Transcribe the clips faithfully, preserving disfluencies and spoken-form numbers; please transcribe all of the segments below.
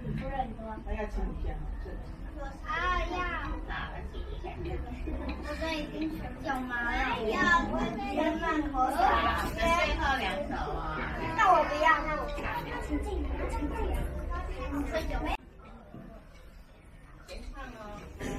不是很多。 那要亲一下。 啊要。啊，我这已经全脚麻了。没有，我先放口水。 最后两首啊。 那我不要，那我不要。请进，请进。喝酒没？ 先唱哦。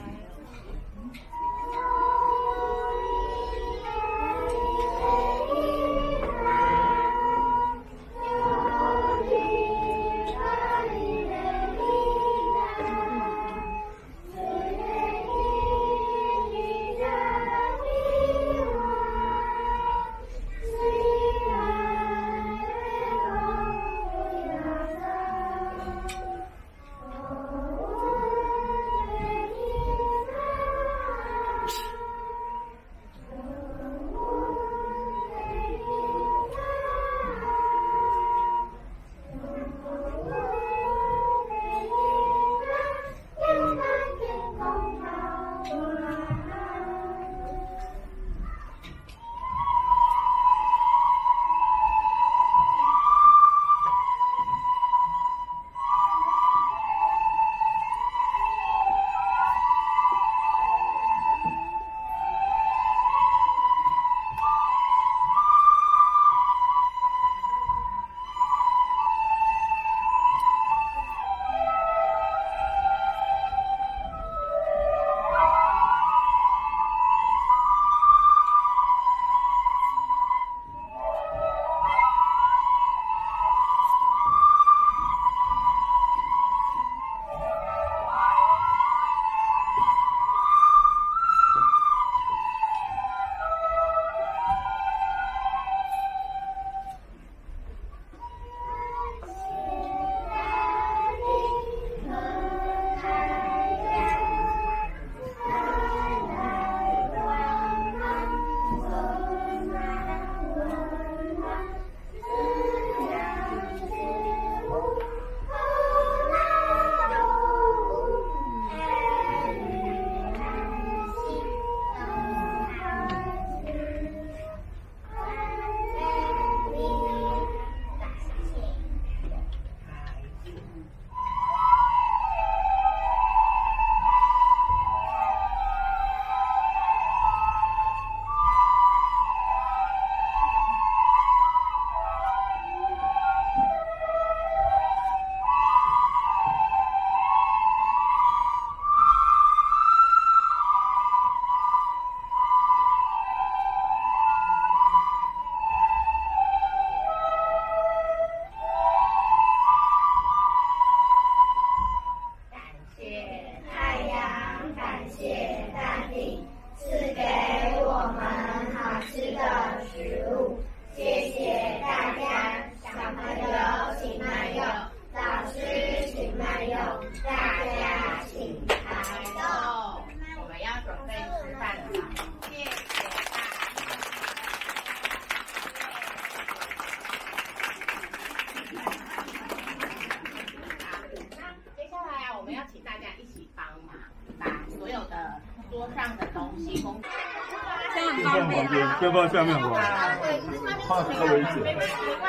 要不要下面好不好？怕稍微一点。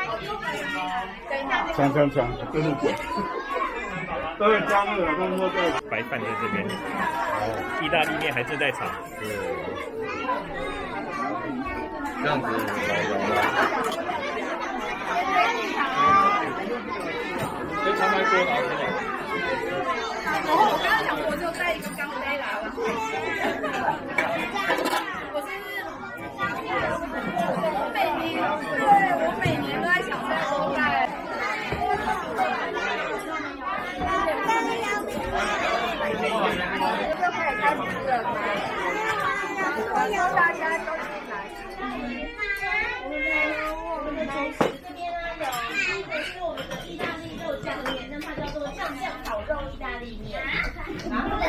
强强强，真的强。都会加热，但是说这白饭在这边，哦，意大利面还是在炒。是。这样子来融了。先尝开锅拿出来。 然后我刚刚讲，我就带一个钢杯来了。我每年，对我每年都在抢这个欧盖。就可以开始吃了，欢迎大家都进来。 我们的主食这边呢有，第一个是我们的意大利肉酱面，那它叫做酱酱烤肉意大利面，然后。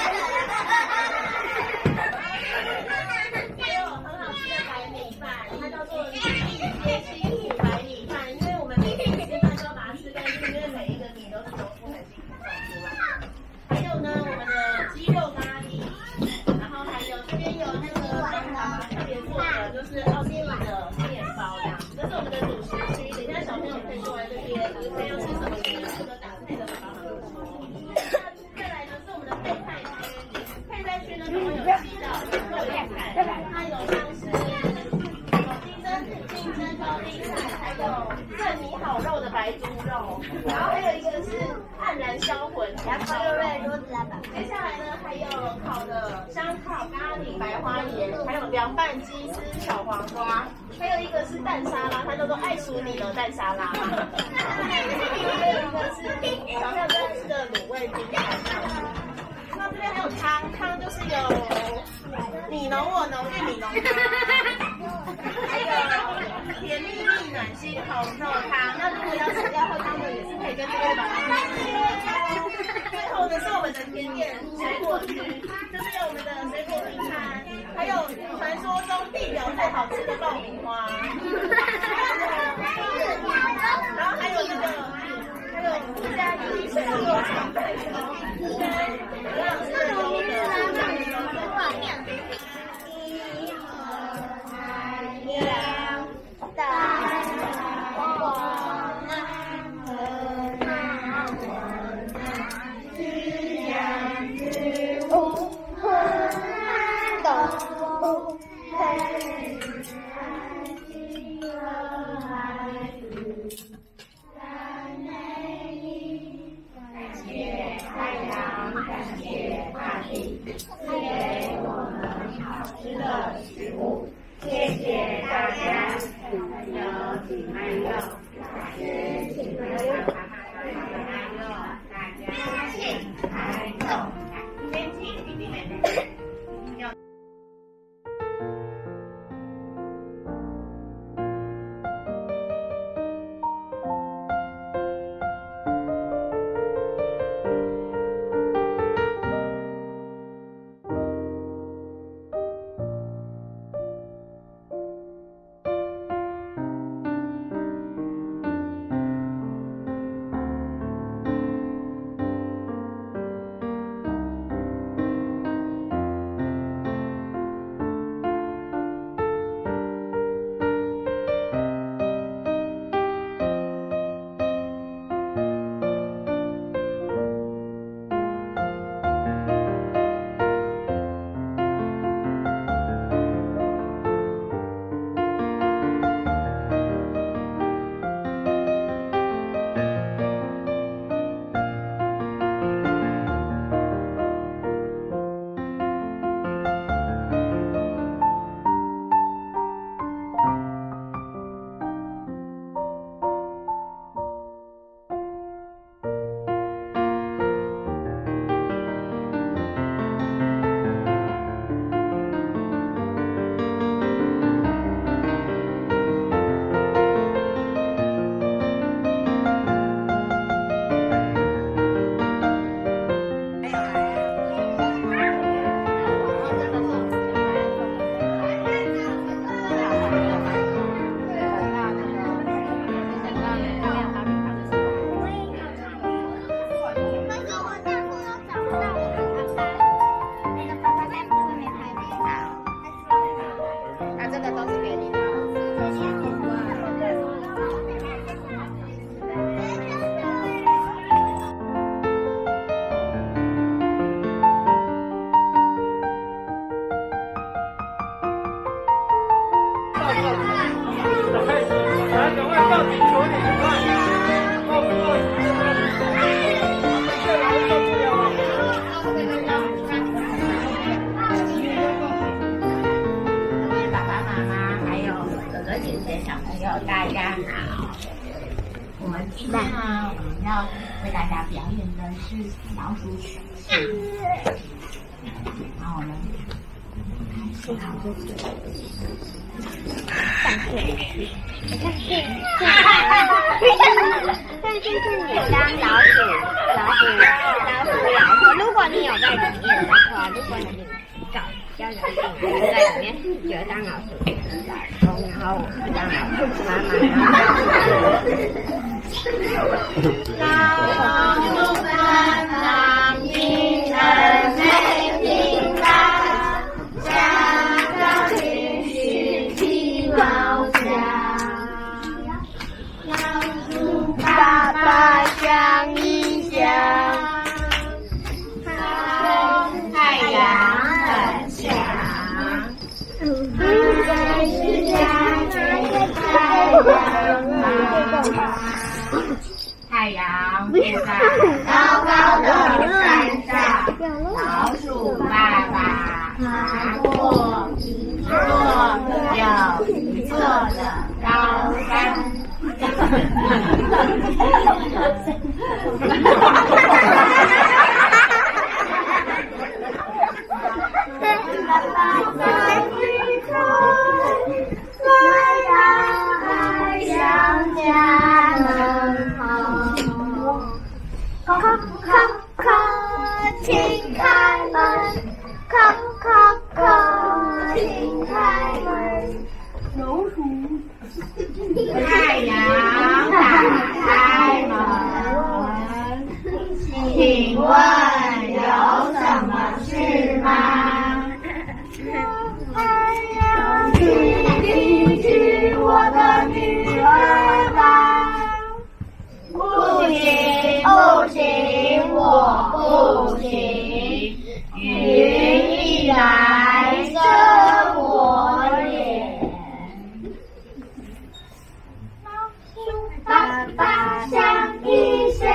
就是奥地利的面包这样，这是我们的主食区。等一下小朋友可以坐在这边，看要吃什么，这个打菜的方式。 燃烧馄饨烧肉。接下来呢，还有烤的香烤咖喱白花椰，还有凉拌鸡丝小黄瓜，还有一个是蛋沙拉，它叫做爱淑妮的蛋沙拉。还有一个是小票最爱吃的卤味冰茶。那这边还有汤，汤就是有你侬我侬玉米浓汤，还有甜蜜蜜暖心红豆汤。那如果要吃要喝汤的，也是可以跟这边把它一起喝。最后呢是我们的甜点水果区，这边有我们的水果拼盘，还有传说中地表最好吃的爆米花，然后还有那个还有意大利水果炒蛋糕，跟很好吃的优格。 大家好，我们今天呢，我们要为大家表演的是老鼠曲。然后我们开始好这次。上线去，上线，上线是你当老鼠，老鼠，老鼠老鼠。如果你有在里面的话，如果你找比较有幸在里面有当老鼠老公，然后我们当老鼠妈妈，老鼠班长一人没平安，家长必须听老家。老鼠爸爸想一想，太阳很强，不再是家的太阳，太阳不再。 的山上，老鼠爸爸爬过一座又一座的高山。请开门，叩叩叩，请开门。老鼠。太阳打开门，请问有什么事吗？太阳，请你娶我的女儿吧。不行，不行，我不行。云一来遮我脸。老鼠爸爸想一想，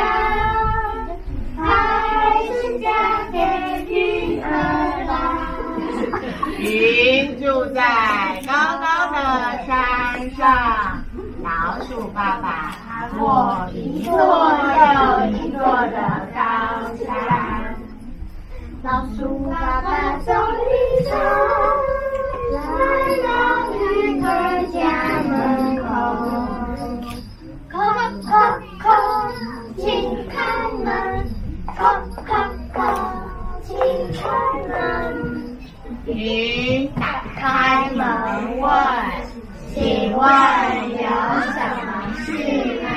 还是嫁给云儿吧。云住在高高的山上，老鼠爸爸爬过一座又一座的高山。老鼠爸爸走一走，来到云儿家门口，叩叩叩，请开门，叩叩叩，请开门。云打开门问，请问有什么事吗？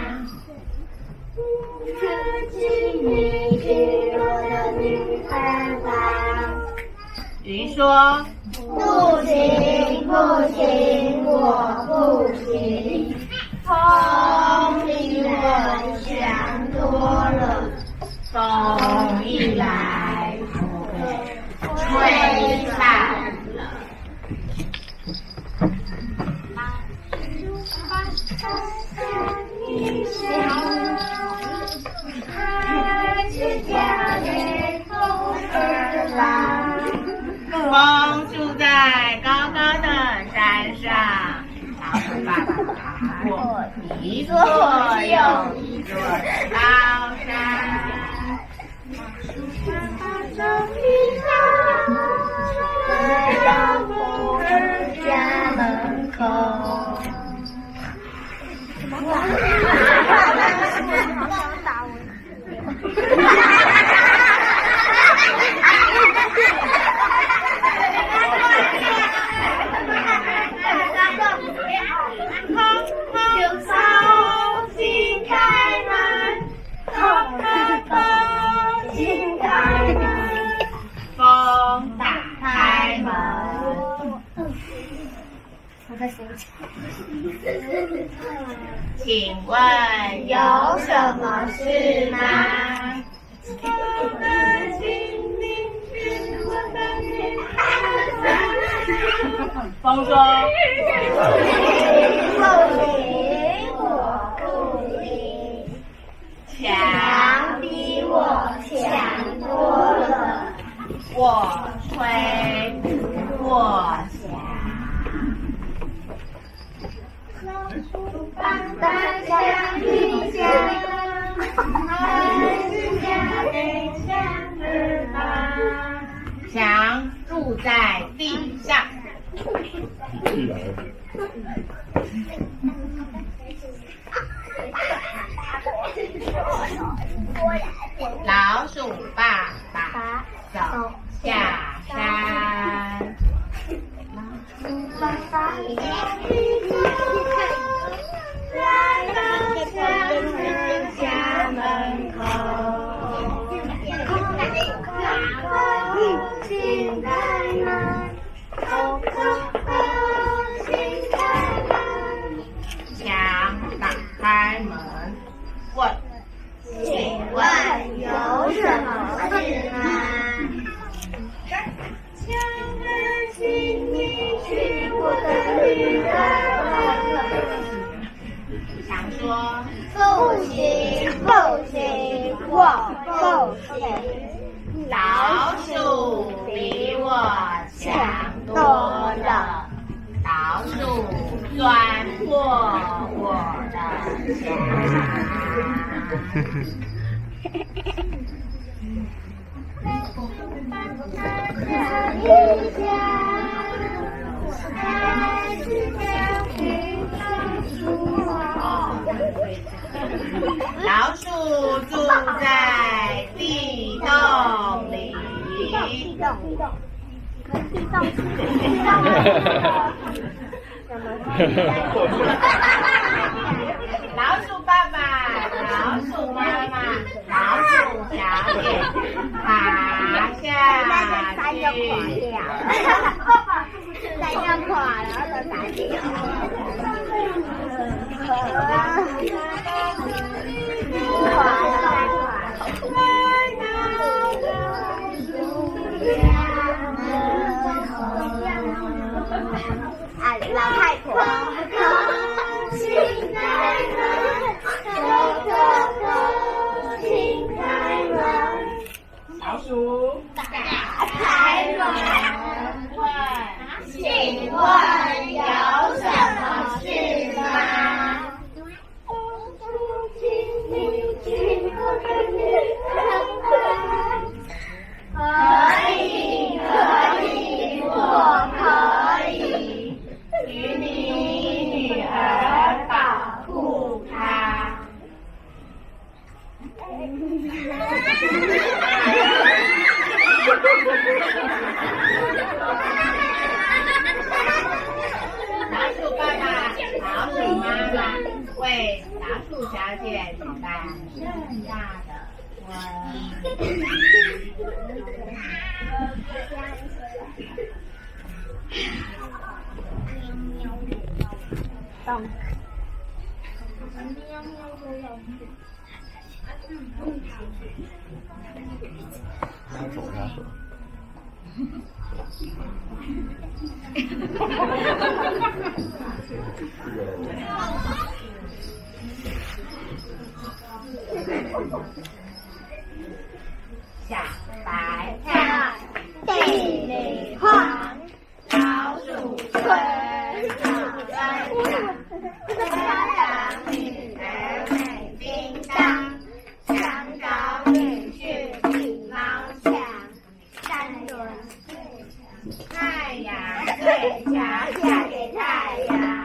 请你娶我的女儿吧。云说：不行，不行，我不行。风比我想多了，风一来就吹散了。一笑，还是嫁给风儿吧。风住在高高的山上，老鼠爸爸爬过一座又一座的高山。老鼠爸爸走一走，来到风儿家门口。风打开门，请问有什么事吗？风说：不行，我不行。墙比我强多了，我吹不过墙。老鼠爸爸想一想，还是嫁给墙儿吧。墙住在地上。老鼠爸爸走下山。老鼠爸爸来到墙儿家门口，请开门，叩叩叩，请开门。墙打开门，问：请问有什么事吗？墙儿，请你娶我的女儿过，OK。 老鼠比我强多了，老鼠钻破我的老鼠住在地洞里。 地洞，地洞， 老鼠爸爸，老鼠妈妈，老鼠小姐爬下去。 再要垮了，再打掉。垮了，啊，老太婆。请开门，可可可，请开门。 老鼠打开门， 问，请问有什么事吗？可以，可以，我可以与你女儿保护她。老鼠爸爸、老鼠妈妈为老鼠小姐举办盛大的婚礼。 动。 拉手拉手。 小白菜地里黄， 老鼠村长专长，长女儿美叮当，想找女婿比猫强，三轮太阳最强，嫁给太阳，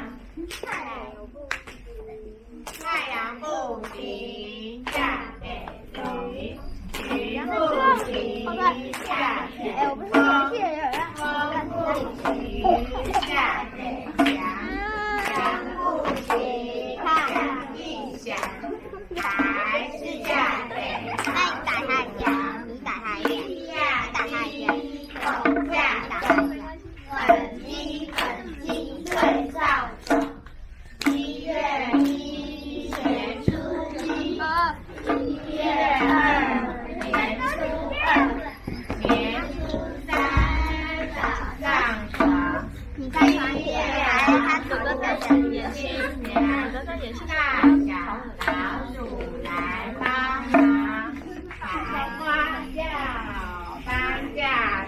太阳不行，嫁给鱼，鱼不行，嫁给哎，我不是生气了， 风不行，嫁给羊，羊不行，嫁一响，还是嫁给那你打他一下，你打他一下，打他一下， 狗嫁给很金很金最造手，一月一年初一，一月二年初二，年初三早上床， 你看床垫，他手都在身边， 新娘大小老鼠来帮忙，开花轿搬嫁